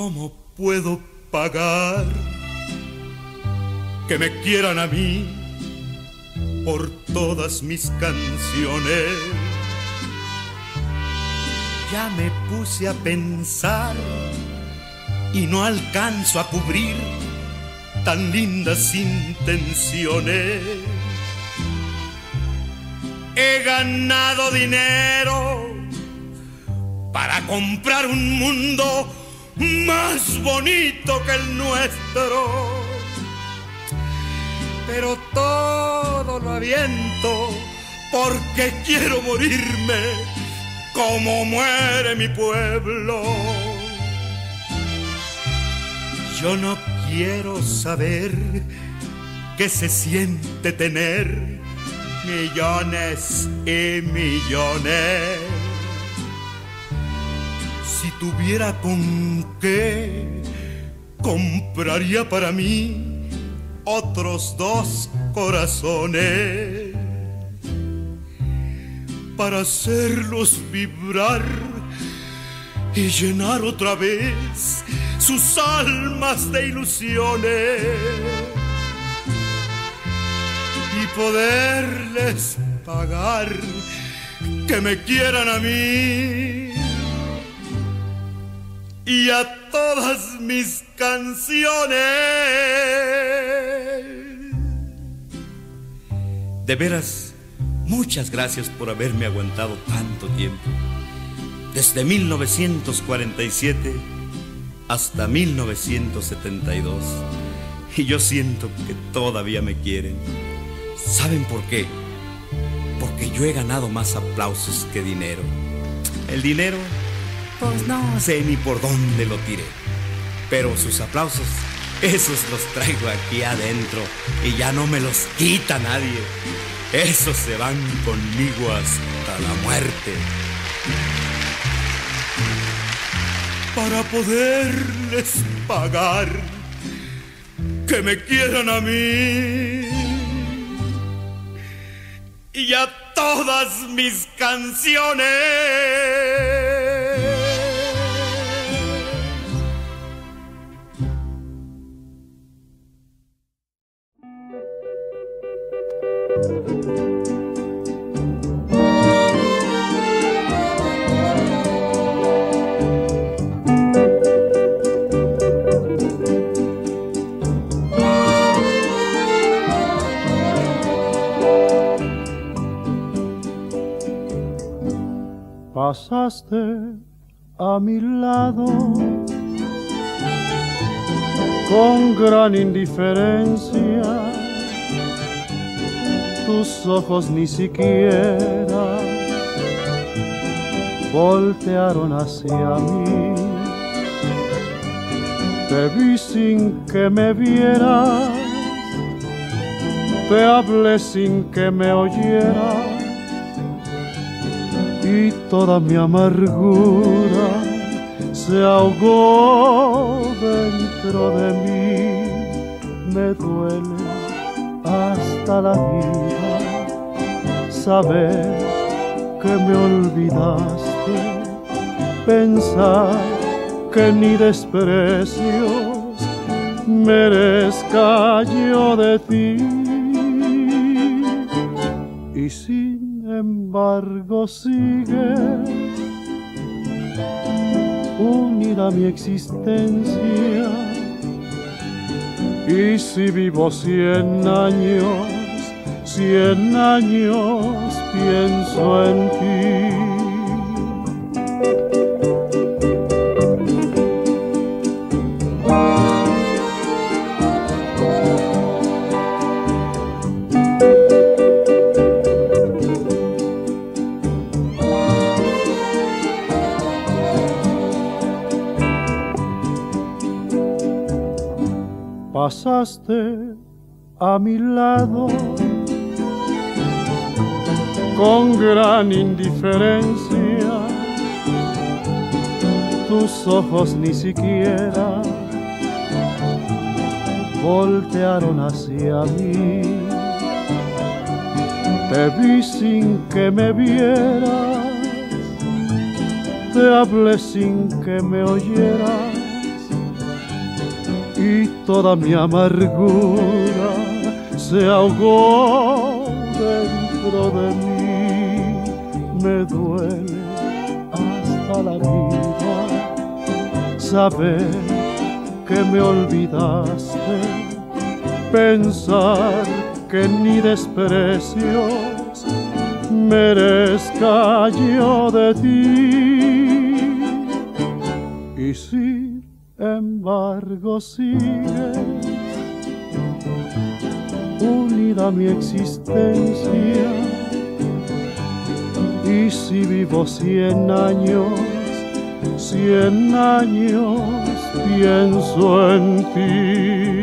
¿Cómo puedo pagar que me quieran a mí por todas mis canciones? Ya me puse a pensar y no alcanzo a cubrir tan lindas intenciones. He ganado dinero para comprar un mundo más bonito que el nuestro, pero todo lo aviento porque quiero morirme como muere mi pueblo. Yo no quiero saber qué se siente tener millones y millones. Si tuviera con qué, compraría para mí otros 2 corazones para hacerlos vibrar y llenar otra vez sus almas de ilusiones y poderles pagar que me quieran a mí y a todas mis canciones. De veras, muchas gracias por haberme aguantado tanto tiempo, desde 1947 hasta 1972, y yo siento que todavía me quieren. ¿Saben por qué? Porque yo he ganado más aplausos que dinero. El dinero, pues no sé ni por dónde lo tiré, pero sus aplausos, esos los traigo aquí adentro y ya no me los quita nadie. Esos se van conmigo hasta la muerte. Para poderles pagar que me quieran a mí y a todas mis canciones. Pasaste a mi lado con gran indiferencia, tus ojos ni siquiera voltearon hacia mí. Te vi sin que me vieras, te hablé sin que me oyeras, y toda mi amargura se ahogó dentro de mí. Me duele hasta la vida saber que me olvidaste, pensar que ni desprecios merezca yo de ti. Y sin embargo sigue unida mi existencia, y si vivo 100 años, 100 años pienso en ti. Pasaste a mi lado con gran indiferencia, tus ojos ni siquiera voltearon hacia mí. Te vi sin que me vieras, te hablé sin que me oyeras, y toda mi amargura se ahogó dentro de mí. Me duele hasta la vida saber que me olvidaste, pensar que ni desprecios merezca yo de ti. Y sin embargo sigues unida a mi existencia, y si vivo 100 años, 100 años pienso en ti.